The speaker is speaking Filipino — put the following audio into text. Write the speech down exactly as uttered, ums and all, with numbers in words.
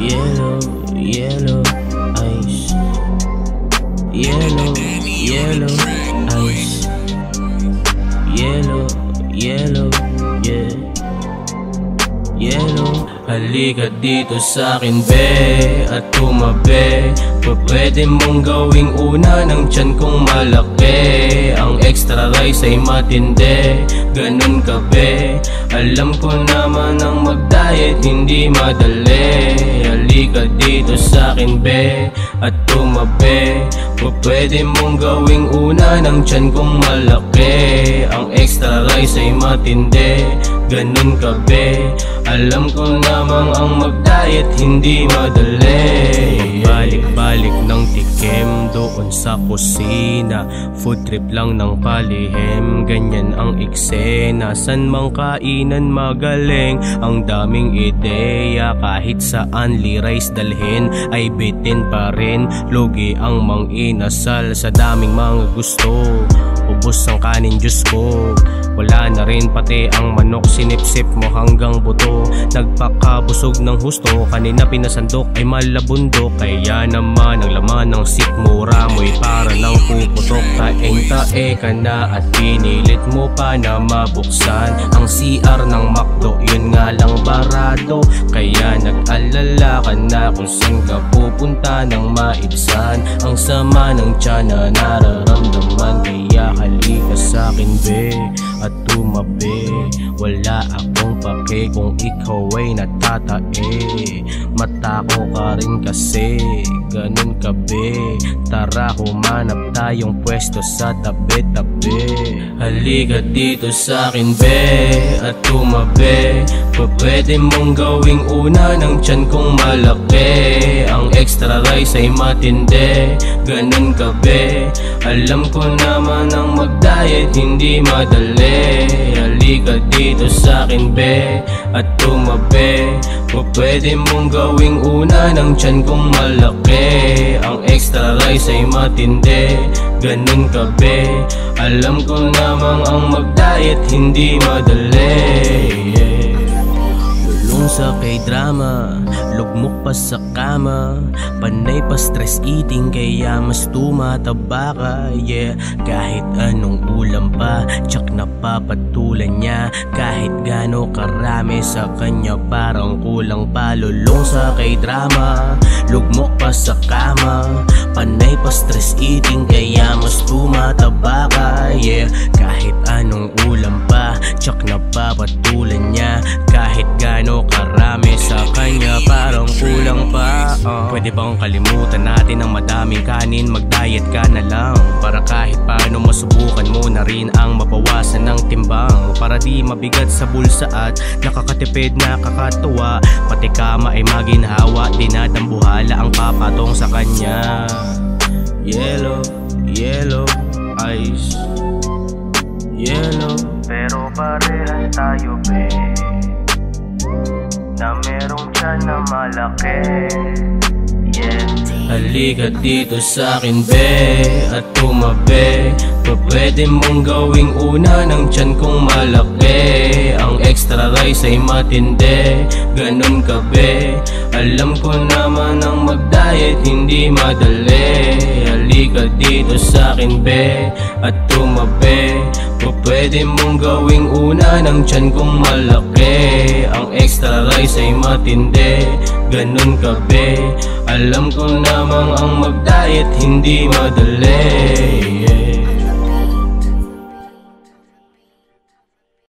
Yellow, yellow eyes. Yellow, yellow eyes. Yellow, yellow, yeah. Yellow. Halika dito sa'kin be, at tumabi. Pwede mong gawing una ng tiyan kong malaki. Ang extra rice ay matindi, ganun ka be. Alam ko naman ang mag-diet hindi madali. Halika dito sa'kin be, at tumabi. Pwede mong gawing una ng tiyan kong malaki. Ang extra rice ay matindi, ganun ka be. Alam ko namang ang mag-diet hindi madali. Balik-balik ng tikim doon sa kusina, food trip lang ng palihim, ganyan ang eksena. San mang kainan magaling, ang daming ideya. Kahit saan li-rice dalhin ay bitin pa rin. Lugi ang mang-inasal sa daming mga gusto. Ubos ang kanin Diyos ko, wala na rin pati ang manok. Sinipsip mo hanggang buto, nagpakabusog ng husto. Kanina pinasandok ay malabundok, kaya naman ang laman ng sikmura mo'y para lang puputok. Taeng-tae ka na at pinilit mo pa na mabuksan ang C R ng McDo, yun nga lang barado. Kaya nag-alala ka na kung saan ka pupunta nang maibsan ang sama ng tiyan na nararamdaman. Kaya halika sa'kin be, at tumabi. Wala akong pake kung ikaw ay natatae. Mata ko ka rin kasi, ganun ka be. Tara humanap tayong pwesto sa tabi-tabi. Halika dito sa'kin be, at tumabi. Pwede mong gawing una ng tiyan kong malaki. Ang extra rice ay matindi, ganun ka be. Alam ko naman ang mag-diet hindi madali. Halika dito sa'kin be, at tumabi. Pwede mong gawing una ng tiyan kong malaki. Ang extra rice ay matindi, ganun ka be. Alam ko namang ang mag-diet hindi madali, yeah. Lulong sa kay drama, lugmok pa sa kama. Panay pa stress eating kaya mas tumataba ka, yeah. Kahit anong ulam pa, tsak napapatulan niya. Kahit gano karami sa kanya parang kulang pa. Lulong sa kay drama, lugmok pa sa kama. Panay pa stress eating kaya mas tumataba ka, yeah. Kahit anong ulam pa, tsak napapatulan niya. Kahit gano karami sa kanya parang kulang pa, uh. Pwede bang kalimutan natin ang madaming kanin, mag-diet ka na lang, para kahit paano masubukan mo na rin ang mabawasan ng timbang. Para di mabigat sa bulsa at nakakatipid, nakakatuwa. Pati kama ay maginhawa, dinadambuhala ang papatong sa kanya. Yellow, yellow eyes. Yellow, pero parehas tayo be, na merong tiyan na malaki, yeah. Halika dito sa'kin be, at tumabi. Pwede mong gawing una ng tiyan kong malaki. Ang extra rice ay matindi, ganun ka be. Alam ko naman ang mag-diet hindi madali. Halika dito sa'kin be, at tumabi. Pwede mong gawing una ng tiyan kong malaki. Ang extra rice ay matindi, ganun ka be. Alam ko namang ang mag-diet hindi madali.